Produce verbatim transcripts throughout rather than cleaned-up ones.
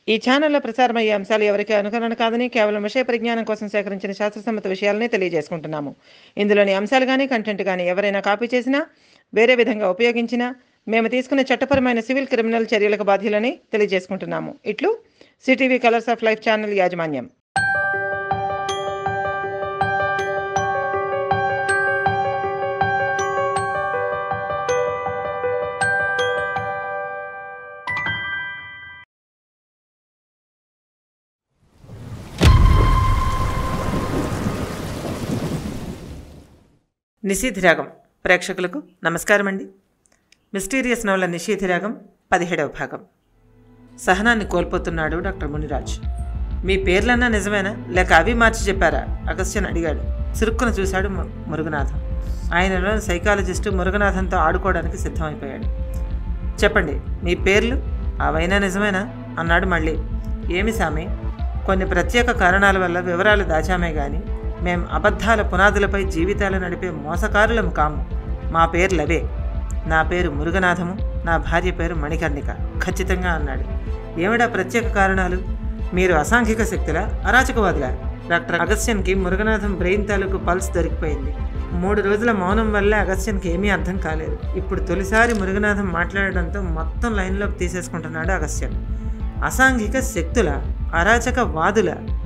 ఈ ఛానల్లో ప్రసారమయ్యే అంశాలు ఎవరికీ అనుకరణ కాదని కేవలం విషయ పరిజ్ఞానం కోసం సేకరించిన శాస్త్రసమ్మత విషయాలనే తెలియజేసుకుంటున్నాము. ఇందులోని అంశాలు గానీ, కంటెంట్ గానీ ఎవరైనా కాపీ చేసినా, వేరే విధంగా ఉపయోగించినా మేము తీసుకునే చట్టపరమైన సివిల్, క్రిమినల్ చర్యలకు బాధ్యులని తెలియజేసుకుంటున్నాము. ఇట్లు CTV colours of life channel యాజమాన్యం. నిషీధిరాగం ప్రేక్షకులకు నమస్కారం అండి. మిస్టీరియస్ నవల నిషీధిరాగం పదిహేడవ భాగం. సహనాన్ని కోల్పోతున్నాడు డాక్టర్ మునిరాజ్. మీ పేర్లన్నా నిజమేనా, లేక అవి మార్చి చెప్పారా? అగస్త్యన్ అడిగాడు. చురుక్కున చూశాడు మురుగనాథం. ఆయనలో సైకాలజిస్టు మురుగనాథంతో ఆడుకోవడానికి సిద్ధమైపోయాడు. చెప్పండి, మీ పేర్లు అవైనా నిజమేనా అన్నాడు మళ్ళీ. ఏమి సామి, కొన్ని ప్రత్యేక కారణాల వల్ల వివరాలు దాచామే గాని మేం అబద్ధాల పునాదులపై జీవితాలు నడిపే మోసకారులం కాము. మా పేర్లవే. నా పేరు మురుగనాథము, నా భార్య పేరు మణికర్ణిక ఖచ్చితంగా అన్నాడు. ఏమిటా ప్రత్యేక కారణాలు? మీరు అసాంఘిక శక్తుల, అరాచకవాదుల? డాక్టర్ అగస్త్యన్కి మురుగనాథం బ్రెయిన్ తాలూకు పల్స్ దొరికిపోయింది. మూడు రోజుల మౌనం వల్ల అగస్త్యన్కి ఏమీ అర్థం కాలేదు. ఇప్పుడు తొలిసారి మురుగనాథం మాట్లాడడంతో మొత్తం లైన్లోకి తీసేసుకుంటున్నాడు అగస్త్యన్. అసాంఘిక శక్తుల, అరాచక వాదుల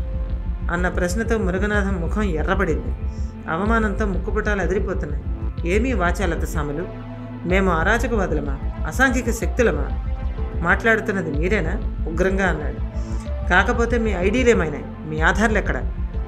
అన్న ప్రశ్నతో మురుగనాథం ముఖం ఎర్రబడింది. అవమానంతో ముక్కుపుటాలు అదిరిపోతున్నాయి. ఏమీ వాచాలత సాములు, మేము అరాచకవాదులమా, అసాంఘిక శక్తులమా? మాట్లాడుతున్నది మీరేనా? ఉగ్రంగా అన్నాడు. కాకపోతే మీ ఐడీలు ఏమైనాయి? మీ ఆధార్లు ఎక్కడ?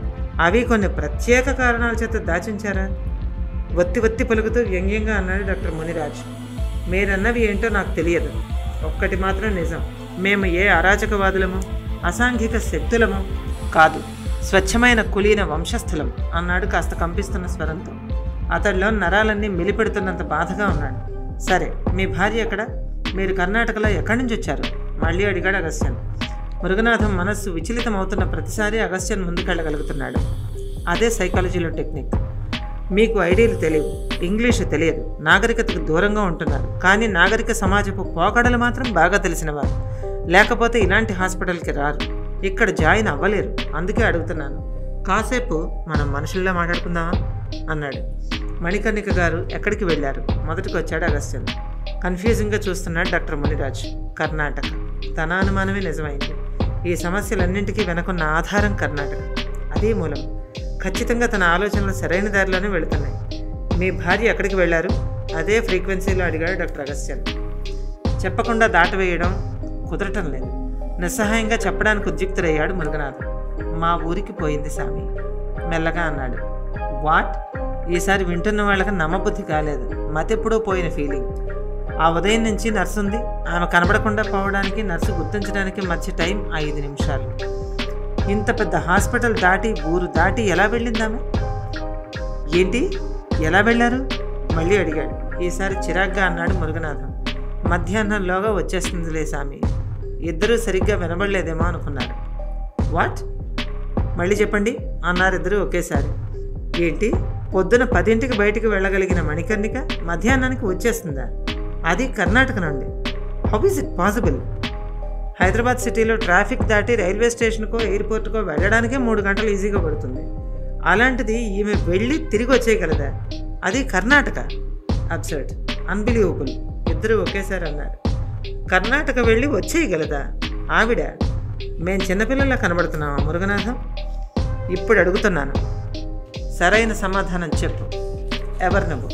అవి కొన్ని ప్రత్యేక కారణాల చేత దాచించారా? వత్తి వత్తి పలుకుతూ వ్యంగ్యంగా అన్నాడు డాక్టర్ మునిరాజ్. మీరన్నవి ఏంటో నాకు తెలియదు. ఒక్కటి మాత్రం నిజం, మేము ఏ అరాచకవాదులము, అసాంఘిక శక్తులము కాదు, స్వచ్ఛమైన కులీన వంశస్థులం అన్నాడు కాస్త కంపిస్తున్న స్వరంతో. అతడిలో నరాలన్నీ మిలిపెడుతున్నంత బాధగా ఉన్నాడు. సరే, మీ భార్య ఎక్కడ? మీరు కర్ణాటకలో ఎక్కడి నుంచి వచ్చారు? మళ్ళీ అడిగాడు అగస్త్యన్. మురుగనాథం మనస్సు విచలితం అవుతున్న ప్రతిసారి అగస్త్యన్ ముందుకెళ్ళగలుగుతున్నాడు. అదే సైకాలజీలో టెక్నిక్. మీకు ఐడియాలు తెలియవు, ఇంగ్లీషు తెలియదు, నాగరికతకు దూరంగా ఉంటున్నారు. కానీ నాగరిక సమాజపు పోకడలు మాత్రం బాగా తెలిసినవారు. లేకపోతే ఇలాంటి హాస్పిటల్కి రారు, ఇక్కడ జాయిన్ అవ్వలేరు. అందుకే అడుగుతున్నాను. కాసేపు మనం మనుషుల్లా మాట్లాడుకుందామా అన్నాడు. మణికర్ణిక గారు ఎక్కడికి వెళ్ళారు? మొదటికి వచ్చాడు అగస్త్యన్. కన్ఫ్యూజింగ్గా చూస్తున్నాడు డాక్టర్ మునిరాజ్. కర్ణాటక. తన అనుమానమే నిజమైంది. ఈ సమస్యలన్నింటికీ వెనకున్న ఆధారం కర్ణాటక. అదే మూలం. ఖచ్చితంగా తన ఆలోచనలు సరైన దారిలోనే వెళుతున్నాయి. మీ భార్య ఎక్కడికి వెళ్ళారు? అదే ఫ్రీక్వెన్సీలో అడిగాడు డాక్టర్ అగస్త్యన్. చెప్పకుండా దాటవేయడం కుదరటం లేదు. నిస్సహాయంగా చెప్పడానికి ఉద్యుక్తుడయ్యాడు మురుగనాథం. మా ఊరికి పోయింది సామి మెల్లగా అన్నాడు. వాట్? ఈసారి వింటున్న వాళ్ళకి నమ్మబుద్ధి కాలేదు. మతెప్పుడో పోయిన ఫీలింగ్. ఆ ఉదయం నుంచి నర్సు ఉంది. ఆమె కనబడకుండా పోవడానికి, నర్సు గుర్తించడానికి మధ్య టైం ఐదు నిమిషాలు. ఇంత పెద్ద హాస్పిటల్ దాటి, ఊరు దాటి ఎలా వెళ్ళిందామె? ఏంటి, ఎలా వెళ్ళారు? మళ్ళీ అడిగాడు. ఈసారి చిరాగ్గా అన్నాడు మురుగనాథం. మధ్యాహ్నంలోగా వచ్చేస్తుందిలే సామి. ఇద్దరూ సరిగ్గా వినబడలేదేమో అనుకున్నారు. వాట్? మళ్ళీ చెప్పండి అన్నారు ఇద్దరు ఒకేసారి. ఏంటి, పొద్దున పదింటికి బయటికి వెళ్ళగలిగిన మణికర్ణిక మధ్యాహ్నానికి వచ్చేస్తుందా? అది కర్ణాటక నుండి. How is it possible? Hyderabad సిటీలో ట్రాఫిక్ దాటి రైల్వే స్టేషన్కో, ఎయిర్పోర్ట్కో వెళ్ళడానికే మూడు గంటలు ఈజీగా పడుతుంది. అలాంటిది ఈమె వెళ్ళి తిరిగి వచ్చేయగలదా? అది కర్ణాటక. Absurd, unbelievable. ఇద్దరు ఒకేసారి అన్నారు. కర్ణాటక వెళ్ళి వచ్చేయగలదా ఆవిడ? మేం చిన్నపిల్లల్లా కనబడుతున్నామా మురుగనాథం? ఇప్పుడు అడుగుతున్నాను, సరైన సమాధానం చెప్పు. ఎవరు నువ్వు?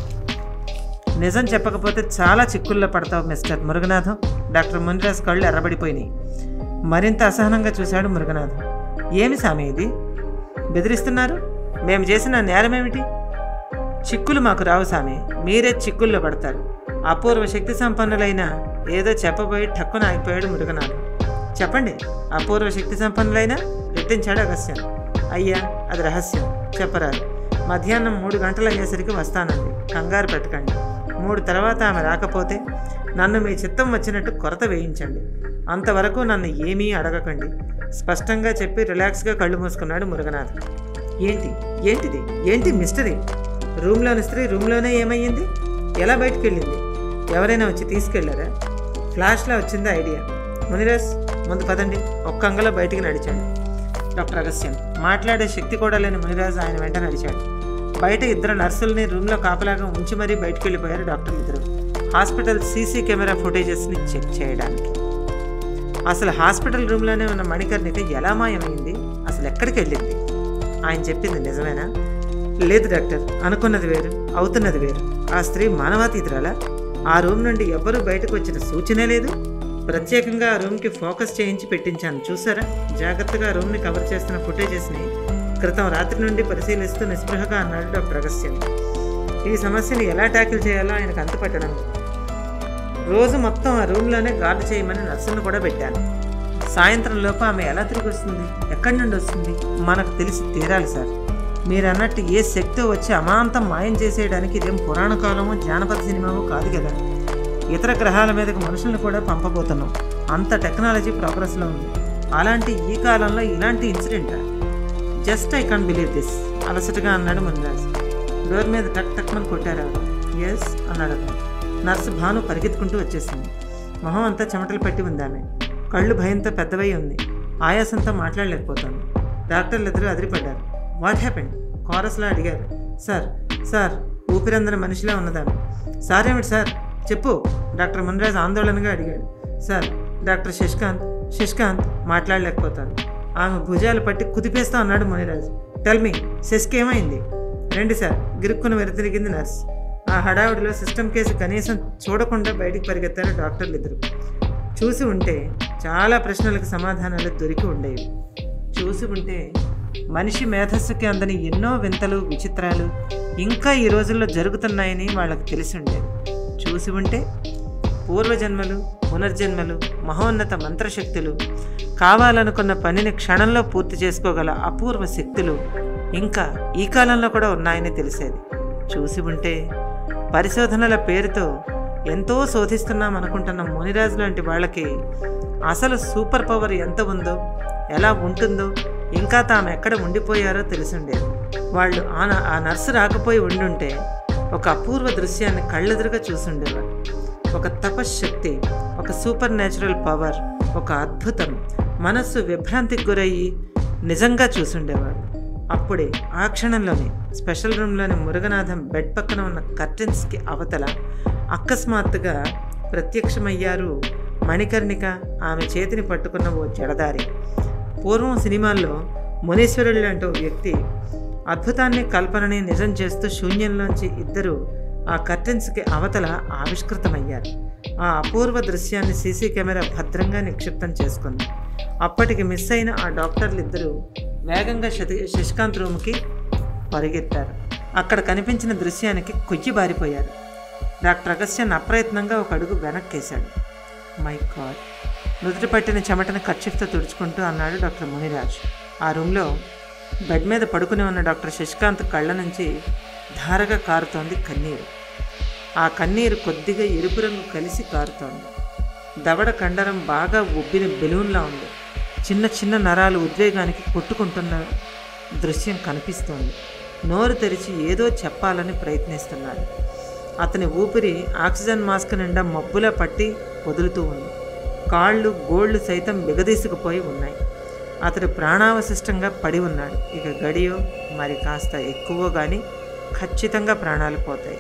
నిజం చెప్పకపోతే చాలా చిక్కుల్లో పడతావు మిస్టర్ మురుగనాథం. డాక్టర్ మునిరాజ్ కళ్ళు ఎర్రబడిపోయినాయి. మరింత అసహనంగా చూశాడు మురుగనాథం. ఏమి సామి ఇది? బెదిరిస్తున్నారు? మేము చేసిన నేరమేమిటి? చిక్కులు మాకు రావు సామి, మీరే చిక్కుల్లో పడతారు. అపూర్వ శక్తి సంపన్నులైన ఏదో చెప్పబోయి ఠక్కున ఆగిపోయాడు మురుగనాథం. చెప్పండి, అపూర్వ శక్తి సంపన్నులైన రెట్టించాడు అగస్త్యన్. అయ్యా, అది రహస్యం, చెప్పరాదు. మధ్యాహ్నం మూడు గంటలు అయ్యేసరికి వస్తానండి, కంగారు పెట్టకండి. మూడు తర్వాత ఆమె రాకపోతే నన్ను మీ చిత్తం వచ్చినట్టు కొరత వేయించండి. అంతవరకు నన్ను ఏమీ అడగకండి. స్పష్టంగా చెప్పి రిలాక్స్గా కళ్ళు మూసుకున్నాడు మురుగనాథం. ఏంటి ఏంటిది ఏంటి మిస్టరీ? రూమ్లోని స్త్రీ రూమ్లోనే ఏమయ్యింది? ఎలా బయటికి వెళ్ళింది? ఎవరైనా వచ్చి తీసుకెళ్లారా? ఫ్లాష్లా వచ్చిందా ఐడియా? మునిరాజ్, ముందు పదండి. ఒక్క అంగలో బయటికి నడిచాడు డాక్టర్ అగస్త్యన్. మాట్లాడే శక్తి కూడా లేని మునిరాజు ఆయన వెంట నడిచాడు. బయట ఇద్దరు నర్సుల్ని రూమ్లో కాపలాగా ఉంచి మరీ బయటికి వెళ్ళిపోయారు డాక్టర్లు ఇద్దరు, హాస్పిటల్ సీసీ కెమెరా ఫుటేజెస్ని చెక్ చేయడానికి. అసలు హాస్పిటల్ రూమ్లోనే ఉన్న మణికర్ణిక ఎలా మాయమైంది, అసలు ఎక్కడికి వెళ్ళింది? ఆయన చెప్పింది నిజమేనా? లేదు డాక్టర్, అనుకున్నది వేరు, అవుతున్నది వేరు. ఆ స్త్రీ మానవాతీతురాలా? ఆ రూమ్ నుండి ఎవ్వరూ బయటకు వచ్చిన సూచనే లేదు. ప్రత్యేకంగా ఆ రూమ్కి ఫోకస్ చేయించి పెట్టించాను, చూసారా? జాగ్రత్తగా ఆ రూమ్ని కవర్ చేస్తున్న ఫుటేజెస్ని క్రితం రాత్రి నుండి పరిశీలిస్తూ నిస్పృహగా అన్నాడు డాక్టర్ అగస్త్యన్. ఈ సమస్యని ఎలా ట్యాకిల్ చేయాలో ఆయనకు అంతుపట్టడం. రోజు మొత్తం ఆ రూమ్లోనే గార్డు చేయమని నర్సులను కూడా పెట్టాను. సాయంత్రం లోపు ఆమె ఎలా తిరిగి వస్తుంది, ఎక్కడి నుండి వస్తుంది మనకు తెలిసి తీరాలి సార్. మీరు అన్నట్టు ఏ శక్తి వచ్చి అమాంతం మాయం చేసేయడానికి ఇదేం పురాణ కాలమో జానపద సినిమావో కాదు కదా. ఇతర గ్రహాల మీదకు మనుషులను కూడా పంపబోతున్నాం, అంత టెక్నాలజీ ప్రోగ్రెస్లో ఉంది. అలాంటి ఈ కాలంలో ఇలాంటి ఇన్సిడెంటా? Just I can't believe this అలసటగా అన్నాడు మునిరాజు. డోర్ మీద టక్ టక్మని కొట్టారు. ఎస్ అన్నాడు అతను. నర్సు భాను పరిగెత్తుకుంటూ వచ్చేసింది. మొహం అంతా చెమటలు పట్టి ఉంది ఆమె. కళ్ళు భయంతో పెద్దవై ఉంది. ఆయాసంతో మాట్లాడలేకపోతుంది. డాక్టర్లు ఇద్దరు అదిరిపడ్డారు. What happened? కోరస్లో అడిగారు. సార్ సార్ ఊపిరందరి మనిషిలా ఉన్నదామె. సార్ ఏమిటి సార్ చెప్పు? డాక్టర్ మునిరాజు ఆందోళనగా అడిగాడు. సార్ డాక్టర్ శశికాంత్ శశికాంత్ మాట్లాడలేకపోతాను. ఆమె భుజాలు పట్టి కుదిపేస్తా అన్నాడు మునిరాజు. టెల్ మీ, శశికి ఏమైంది? రండి సార్, గిరుక్కును వెరతిరిగింది నర్స్. ఆ హడావుడిలో సిస్టమ్ కేసు కనీసం చూడకుండా బయటికి పరిగెత్తారు డాక్టర్లు ఇద్దరు. చూసి ఉంటే చాలా ప్రశ్నలకు సమాధానాలు దొరికి ఉండేవి. చూసి ఉంటే మనిషి మేధస్సుకి అందని ఎన్నో వింతలు విచిత్రాలు ఇంకా ఈ రోజుల్లో జరుగుతున్నాయని వాళ్ళకి తెలిసి ఉండేది. చూసి ఉంటే పూర్వజన్మలు, పునర్జన్మలు, మహోన్నత మంత్రశక్తులు, కావాలనుకున్న పనిని క్షణంలో పూర్తి చేసుకోగల అపూర్వ శక్తులు ఇంకా ఈ కాలంలో కూడా ఉన్నాయని తెలిసేది. చూసి ఉంటే పరిశోధనల పేరుతో ఎంతో శోధిస్తున్నాం అనుకుంటున్న మునిరాజు లాంటి వాళ్ళకి అసలు సూపర్ పవర్ ఎంత ఉందో, ఎలా ఉంటుందో, ఇంకా తాము ఎక్కడ ఉండిపోయారో తెలిసిండేది. వాళ్ళు ఆ ఆ నర్సు రాకపోయి ఉండుంటే ఒక అపూర్వ దృశ్యాన్ని కళ్ళెదురుగా చూసుండేవారు. ఒక తపశ్శక్తి, ఒక సూపర్ న్యాచురల్ పవర్, ఒక అద్భుతం మనస్సు విభ్రాంతికి గురయ్యి నిజంగా చూసుండేవాడు. అప్పుడే ఆ క్షణంలోనే స్పెషల్ రూమ్లోని మురుగనాథం బెడ్ పక్కన ఉన్న కర్టెన్స్కి అవతల అకస్మాత్తుగా ప్రత్యక్షమయ్యారు మణికర్ణిక, ఆమె చేతిని పట్టుకున్న ఓ జడదారి. పూర్వం సినిమాల్లో మునీశ్వరుడు లాంటి ఓ వ్యక్తి అద్భుతాన్ని కల్పనని నిజం చేస్తూ శూన్యంలోంచి ఇద్దరు ఆ కర్టెన్స్కి అవతల ఆవిష్కృతమయ్యారు. ఆ అపూర్వ దృశ్యాన్ని సీసీ కెమెరా భద్రంగా నిక్షిప్తం చేసుకుంది. అప్పటికి మిస్ అయిన ఆ డాక్టర్లు ఇద్దరు వేగంగా శశి శశికాంత్ రూమ్కి పరిగెత్తారు. అక్కడ కనిపించిన దృశ్యానికి కొయ్యి బారిపోయారు. డాక్టర్ అగస్త్యన్ అప్రయత్నంగా ఒక అడుగు వెనక్కేశాడు. మై గాడ్, నుదుటి పట్టిన చెమటను కర్చీఫ్తో తుడుచుకుంటూ అన్నాడు డాక్టర్ మునిరాజ్. ఆ రూమ్లో బెడ్ మీద పడుకుని ఉన్న డాక్టర్ శశికాంత్ కళ్ళ నుంచి ధారగా కారుతోంది కన్నీరు. ఆ కన్నీరు కొద్దిగా ఎరుపు రంగు కలిసి కారుతోంది. దవడ కండరం బాగా ఉబ్బిన బెలూన్లా ఉంది. చిన్న చిన్న నరాలు ఉద్వేగానికి కొట్టుకుంటున్న దృశ్యం కనిపిస్తోంది. నోరు తెరిచి ఏదో చెప్పాలని ప్రయత్నిస్తున్నాడు. అతని ఊపిరి ఆక్సిజన్ మాస్క్ నిండా మబ్బులా పట్టి వదులుతూ ఉంది. కాళ్ళు గోళ్ళు సైతం బిగదీసుకుపోయి ఉన్నాయి. అతడు ప్రాణావశిష్టంగా పడి ఉన్నాడు. ఇక గడియో మరి కాస్త ఎక్కువ కానీ ఖచ్చితంగా ప్రాణాలు పోతాయి.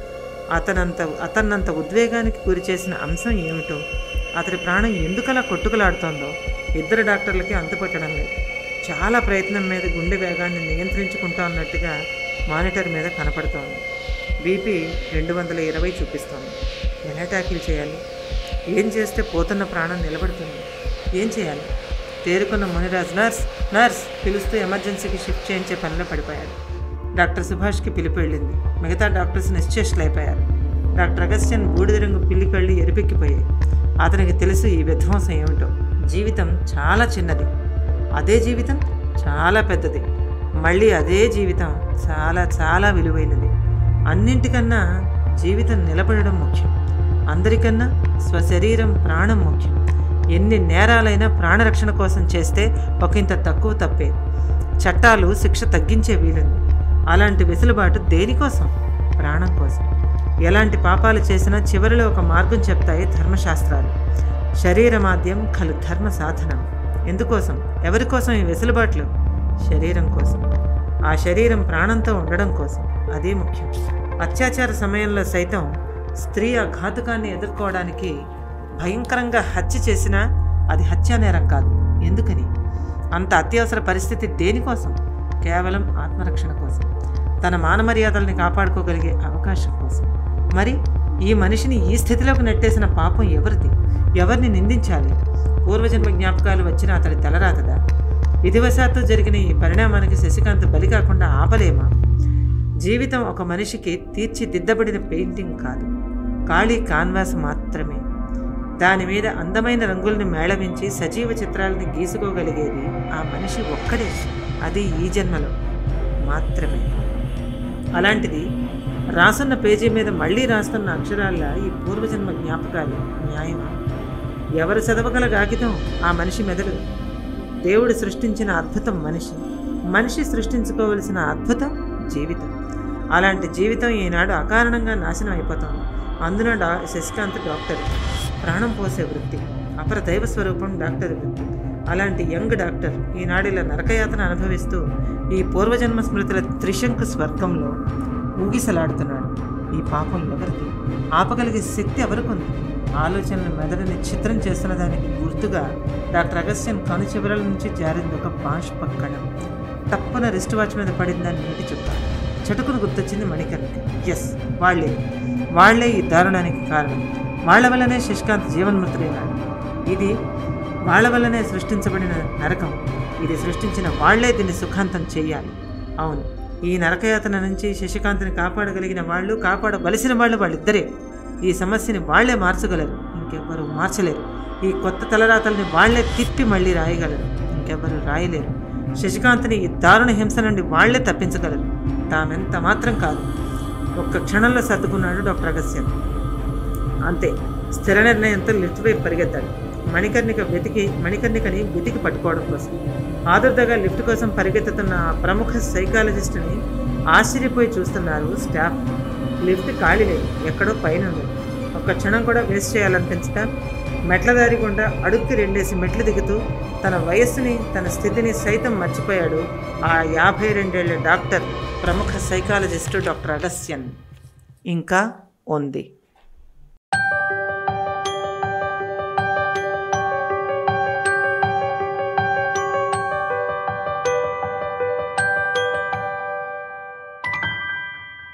అతనంత అతన్నంత ఉద్వేగానికి గురి చేసిన అంశం ఏమిటో, అతడి ప్రాణం ఎందుకలా కొట్టుకులాడుతోందో ఇద్దరు డాక్టర్లకి అంతుపట్టడం లేదు. చాలా ప్రయత్నం మీద గుండె వేగాన్ని నియంత్రించుకుంటా అన్నట్టుగా మానిటర్ మీద కనపడుతోంది. బీపీ రెండు వందల ఇరవై చూపిస్తోంది. ఎలా ట్యాకిల్ చేయాలి? ఏం చేస్తే పోతున్న ప్రాణం నిలబడుతుంది? ఏం చేయాలి? తేరుకున్న మునిరాజ్ నర్స్ నర్స్ పిలుస్తూ ఎమర్జెన్సీకి షిఫ్ట్ చేయించే పనిలో పడిపోయాడు. డాక్టర్ సుభాష్కి పిలుపు వెళ్ళింది. మిగతా డాక్టర్స్ నిశ్చేష్లైపోయారు. డాక్టర్ అగస్త్యన్ బూడిద రంగు పిల్లి కళ్ళు ఎరిపెక్కిపోయాయి. అతనికి తెలుసు ఈ విధ్వంసం ఏమిటో. జీవితం చాలా చిన్నది, అదే జీవితం చాలా పెద్దది, మళ్ళీ అదే జీవితం చాలా చాలా విలువైనది. అన్నింటికన్నా జీవితం నిలబడడం ముఖ్యం. అందరికన్నా స్వశరీరం ప్రాణం ముఖ్యం. ఎన్ని నేరాలైనా ప్రాణరక్షణ కోసం చేస్తే ఒకంత తక్కువ తప్పే. చట్టాలు శిక్ష తగ్గించే వీలుంది. అలాంటి వెసులుబాటు దేనికోసం? ప్రాణం కోసం. ఎలాంటి పాపాలు చేసినా చివరిలో ఒక మార్గం చెప్తాయి ధర్మశాస్త్రాలు. శరీరమాద్యం ఖలు ధర్మ సాధనం. ఎందుకోసం, ఎవరి కోసం ఈ వెసులుబాట్లు? శరీరం కోసం. ఆ శరీరం ప్రాణంతో ఉండడం కోసం. అదే ముఖ్యం. అత్యాచార సమయంలో సైతం స్త్రీ ఆ ఘాతుకాన్ని ఎదుర్కోవడానికి భయంకరంగా హత్య చేసినా అది హత్యా నేరం కాదు. ఎందుకని? అంత అత్యవసర పరిస్థితి దేనికోసం? కేవలం ఆత్మరక్షణ కోసం, తన మానమర్యాదల్ని కాపాడుకోగలిగే అవకాశం కోసం. మరి ఈ మనిషిని ఈ స్థితిలోకి నెట్టేసిన పాపం ఎవరిది? ఎవరిని నిందించాలి? పూర్వజన్మ జ్ఞాపకాలు వచ్చిన అతడి తలరాతదా? విధివశాత్తు జరిగిన ఈ పరిణామానికి శశికాంత్ బలి కాకుండా ఆపలేమా? జీవితం ఒక మనిషికి తీర్చిదిద్దబడిన పెయింటింగ్ కాదు, ఖాళీ కాన్వాస్ మాత్రమే. దాని మీద అందమైన రంగుల్ని మేళవించి సజీవ చిత్రాలని గీసుకోగలిగేది ఆ మనిషి ఒక్కడే. అది ఈ జన్మలో మాత్రమే. అలాంటిది రాసున్న పేజీ మీద మళ్ళీ రాస్తున్న అక్షరాల్లా ఈ పూర్వజన్మ జ్ఞాపకాలు న్యాయమా? ఎవరు చదవగల కాగితం ఆ మనిషి మెదడు? దేవుడు సృష్టించిన అద్భుతం మనిషి, మనిషి సృష్టించుకోవలసిన అద్భుతం జీవితం. అలాంటి జీవితం ఈనాడు అకారణంగా నాశనం అయిపోతుంది. అందున డా శశికాంత్ డాక్టర్, ప్రాణం పోసే వృత్తి, అపర దైవ స్వరూపం డాక్టర్ వృత్తి. అలాంటి యంగ్ డాక్టర్ ఈనాడు ఇలా నరకయాతన అనుభవిస్తూ ఈ పూర్వజన్మ స్మృతుల త్రిశంకు స్వర్గంలో ఊగిసలాడుతున్నాడు. ఈ పాపం ఎవరిది? ఆపగలిగే శక్తి ఎవరికుంది? ఆలోచనల మెదడుని చిత్రం చేస్తున్న దానికి గుర్తుగా డాక్టర్ అగస్త్యన్ కను చివరల నుంచి జారింది ఒక బాష్ప కణం. తప్పున రిస్ట్ వాచ్ మీద పడిందని నీటి చుక్క. చటుకును గుర్తొచ్చింది మణికర్ణకి. ఎస్, వాళ్లే వాళ్లే ఈ దారుణానికి కారణం. వాళ్ల వల్లనే శశికాంత్ జీవన్మృతుడైనాడు. ఇది వాళ్ల వల్లనే సృష్టించబడిన నరకం. ఇది సృష్టించిన వాళ్లే దీన్ని సుఖాంతం చేయాలి. అవును, ఈ నరకయాతన నుంచి శశికాంత్ని కాపాడగలిగిన వాళ్ళు, కాపాడవలసిన వాళ్ళు వాళ్ళిద్దరే. ఈ సమస్యని వాళ్లే మార్చగలరు, ఇంకెవ్వరూ మార్చలేరు. ఈ కొత్త తలరాతల్ని వాళ్లే తిప్పి మళ్ళీ రాయగలరు, ఇంకెవ్వరూ రాయలేరు. శశికాంత్ని ఈ దారుణ హింస నుండి వాళ్లే తప్పించగలరు. తామెంత మాత్రం కాదు. ఒక్క క్షణంలో సర్దుకున్నాడు డాక్టర్ అగస్త్యన్. అంతే, స్థిర నిర్ణయంతో లిఫ్ట్ వైపు పరిగెత్తాడు. మణికర్ణిక వెతికి మణికర్ణికని వెతికి పట్టుకోవడం కోసం. ఆదుర్దగా లిఫ్ట్ కోసం పరిగెత్తుతున్న ఆ ప్రముఖ సైకాలజిస్టుని ఆశ్చర్యపోయి చూస్తున్నారు స్టాఫ్. లిఫ్ట్ ఖాళీ లేదు, ఎక్కడో పైన ఉంది. ఒక్క క్షణం కూడా వేస్ట్ చేయాలనిపించట మెట్ల దారి గుండా అడుక్కి రెండేసి మెట్లు దిగుతూ తన వయస్సుని, తన స్థితిని సైతం మర్చిపోయాడు ఆ యాభై రెండేళ్ల డాక్టర్, ప్రముఖ సైకాలజిస్టు డాక్టర్ అగస్త్యన్. ఇంకా ఉంది.